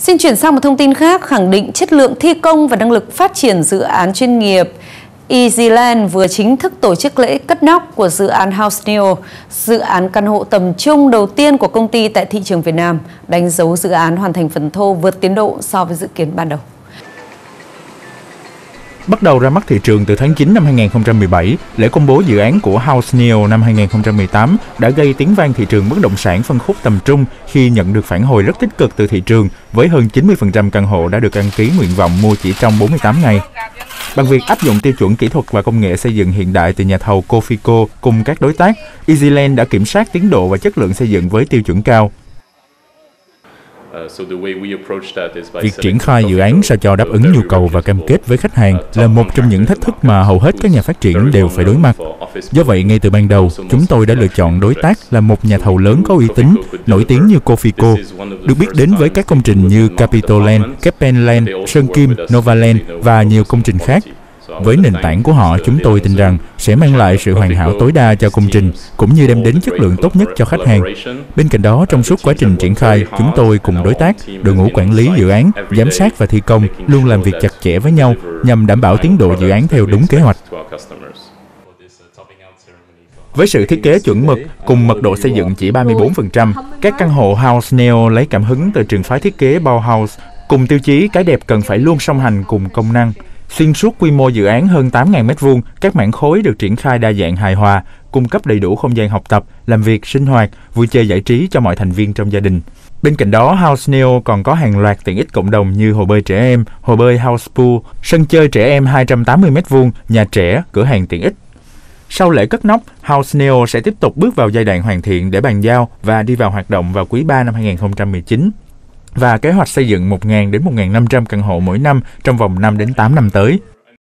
Xin chuyển sang một thông tin khác, khẳng định chất lượng thi công và năng lực phát triển dự án chuyên nghiệp. EasyLand vừa chính thức tổ chức lễ cất nóc của dự án House Neo, dự án căn hộ tầm trung đầu tiên của công ty tại thị trường Việt Nam, đánh dấu dự án hoàn thành phần thô vượt tiến độ so với dự kiến ban đầu. Bắt đầu ra mắt thị trường từ tháng 9 năm 2017, lễ công bố dự án của House Neo năm 2018 đã gây tiếng vang thị trường bất động sản phân khúc tầm trung khi nhận được phản hồi rất tích cực từ thị trường, với hơn 90% căn hộ đã được đăng ký nguyện vọng mua chỉ trong 48 ngày. Bằng việc áp dụng tiêu chuẩn kỹ thuật và công nghệ xây dựng hiện đại từ nhà thầu Cofico cùng các đối tác, EasyLand đã kiểm soát tiến độ và chất lượng xây dựng với tiêu chuẩn cao. Việc triển khai dự án sao cho đáp ứng nhu cầu và cam kết với khách hàng là một trong những thách thức mà hầu hết các nhà phát triển đều phải đối mặt. Do vậy, ngay từ ban đầu, chúng tôi đã lựa chọn đối tác là một nhà thầu lớn có uy tín, nổi tiếng như Cofico, được biết đến với các công trình như Capitoland, Capenland, Sơn Kim, Novaland và nhiều công trình khác. Với nền tảng của họ, chúng tôi tin rằng sẽ mang lại sự hoàn hảo tối đa cho công trình, cũng như đem đến chất lượng tốt nhất cho khách hàng. Bên cạnh đó, trong suốt quá trình triển khai, chúng tôi cùng đối tác, đội ngũ quản lý dự án, giám sát và thi công luôn làm việc chặt chẽ với nhau nhằm đảm bảo tiến độ dự án theo đúng kế hoạch. Với sự thiết kế chuẩn mực cùng mật độ xây dựng chỉ 34%, các căn hộ House Neo lấy cảm hứng từ trường phái thiết kế Bauhaus, cùng tiêu chí cái đẹp cần phải luôn song hành cùng công năng. Xuyên suốt quy mô dự án hơn 8.000 m², các mảng khối được triển khai đa dạng hài hòa, cung cấp đầy đủ không gian học tập, làm việc, sinh hoạt, vui chơi giải trí cho mọi thành viên trong gia đình. Bên cạnh đó, House Neo còn có hàng loạt tiện ích cộng đồng như hồ bơi trẻ em, hồ bơi House Pool, sân chơi trẻ em 280 m², nhà trẻ, cửa hàng tiện ích. Sau lễ cất nóc, House Neo sẽ tiếp tục bước vào giai đoạn hoàn thiện để bàn giao và đi vào hoạt động vào quý 3 năm 2019. Và kế hoạch xây dựng 1.000 đến 1.500 căn hộ mỗi năm trong vòng 5 đến 8 năm tới.